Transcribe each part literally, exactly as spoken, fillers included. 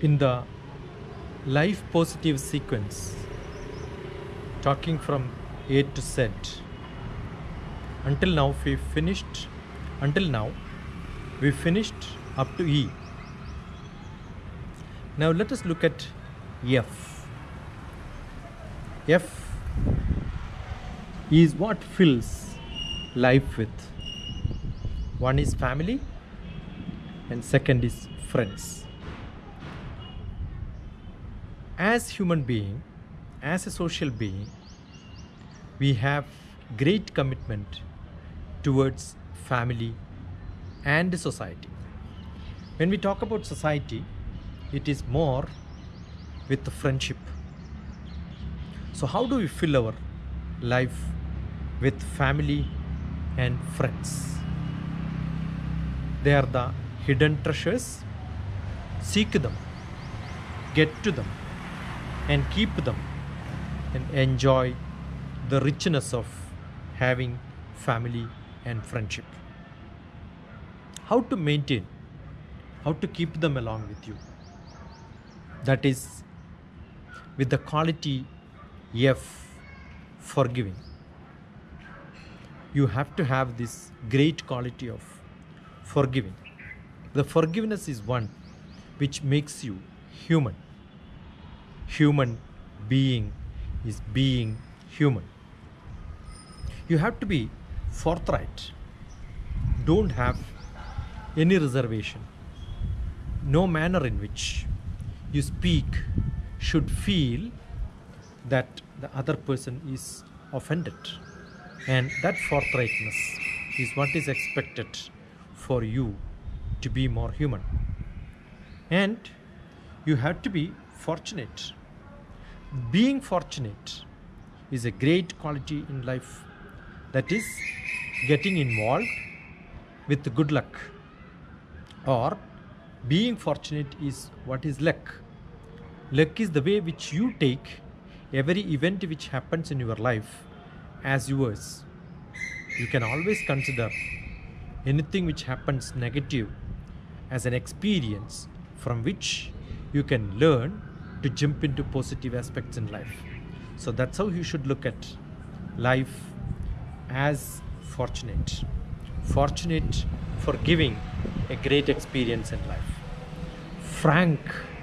In the life positive sequence, talking from A to Z, until now we finished, until now we finished up to E. Now let us look at F. F is what fills life with. One is family and second is friends. As human being, as a social being, we have great commitment towards family and society. When we talk about society, it is more with the friendship. So how do we fill our life with family and friends? They are the hidden treasures. Seek them, get to them, and keep them, and enjoy the richness of having family and friendship. How to maintain, how to keep them along with you? That is with the quality F, forgiving. You have to have this great quality of forgiving. The forgiveness is one which makes you human. Human being is being human. You have to be forthright. Don't have any reservation. No manner in which you speak should feel that the other person is offended. And that forthrightness is what is expected for you to be more human. And you have to be fortunate. Being fortunate is a great quality in life. That is getting involved with good luck. Or being fortunate is what is luck. Luck is the way which you take every event which happens in your life as yours. You can always consider anything which happens negative as an experience from which you can learn to jump into positive aspects in life. So that's how you should look at life, as fortunate. Fortunate for giving a great experience in life. Frank,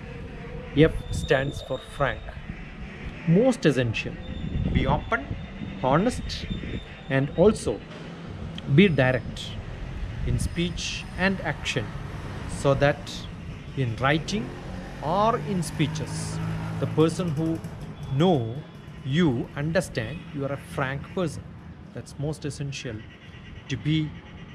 F stands for frank. Most essential. Be open, honest, and also be direct in speech and action, so that in writing or in speeches, the person who know you understand you are a frank person. That's most essential, to be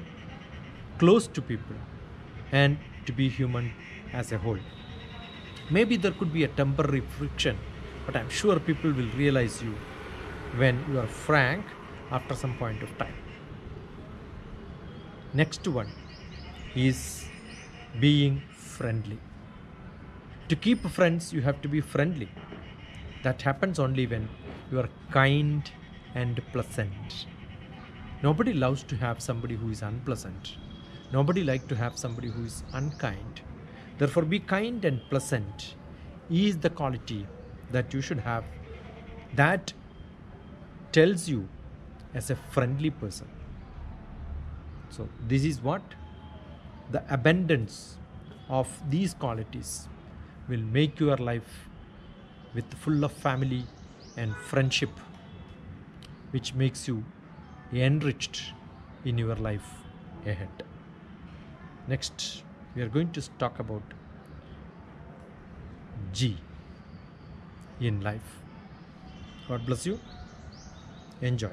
close to people and to be human as a whole. Maybe there could be a temporary friction, but I'm sure people will realize you when you are frank after some point of time. Next one is being friendly. To keep friends, you have to be friendly. That happens only when you are kind and pleasant. Nobody loves to have somebody who is unpleasant. Nobody likes to have somebody who is unkind. Therefore, be kind and pleasant is the quality that you should have. That tells you as a friendly person. So this is what the abundance of these qualities will make your life with full of family and friendship, which makes you enriched in your life ahead. Next, we are going to talk about G in life. God bless you. Enjoy.